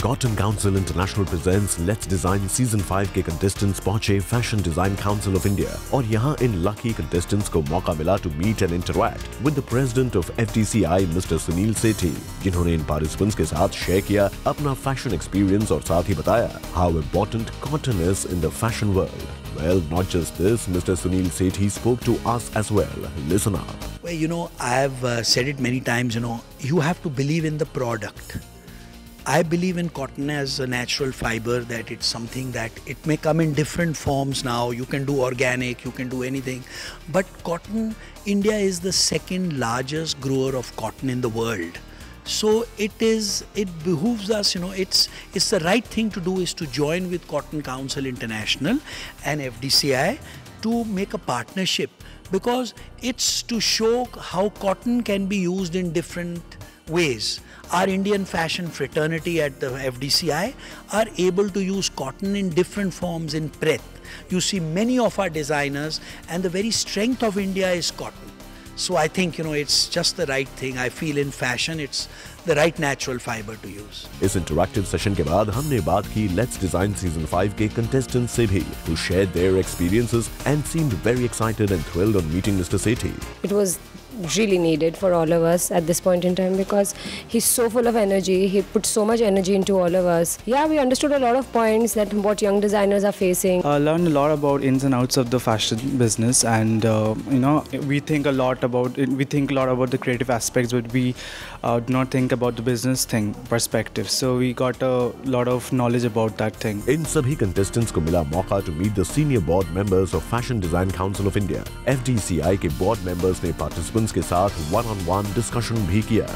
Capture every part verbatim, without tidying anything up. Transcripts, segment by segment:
Cotton Council International presents Let's Design season five के contestants पहुंचे fashion design council of India और यहां इन लकी कंटेस्टेंट्स को मौका मिला to meet and interact with the president of F D C I mister Sunil Sethi, जिन्होंने इन पार्टिसिपेंट्स के साथ शेयर किया अपना फैशन एक्सपीरियंस और साथ ही बताया how important cotton is in the fashion world. Well, not just this, Mister Sunil Sethi spoke to us as well. Listen up. Well, you know, I've uh, said it many times, you know, you have to believe in the product. I believe in cotton as a natural fiber, that it's something that it may come in different forms now. You can do organic, you can do anything. But cotton, India is the second largest grower of cotton in the world. So it is, it behooves us, you know, it's it's the right thing to do is to join with Cotton Council International and F D C I to make a partnership, because it's to show how cotton can be used in different ways. Our Indian fashion fraternity at the F D C I are able to use cotton in different forms in breadth. You see many of our designers, and the very strength of India is cotton. So I think, you know, it's just the right thing. I feel in fashion it's the right natural fiber to use. इस interactive session के बाद हमने बात की Let's Design season five के contestants से भी, who shared their experiences and seemed very excited and thrilled on meeting Mister Sethi. It was really needed for all of us at this point in time, because he's so full of energy. He put so much energy into all of us. Yeah, we understood a lot of points that what young designers are facing. I uh, learned a lot about ins and outs of the fashion business, and uh, you know, we think a lot about it. We think a lot about the creative aspects, but we uh, do not think about the business thing perspective. So we got a lot of knowledge about that thing. इन सभी contestants को मिला मौका to meet the senior board members of Fashion Design Council of India. F D C I के board members ने participants के साथ one on one discussion भी किया.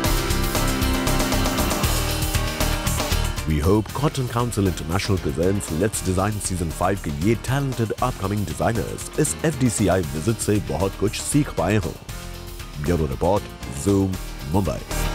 We hope Cotton Council International presents Let's Design Season five के ये talented upcoming designers इस F D C I visit से बहुत कुछ सीख पाए हों. Bureau report, Zoom, Mumbai.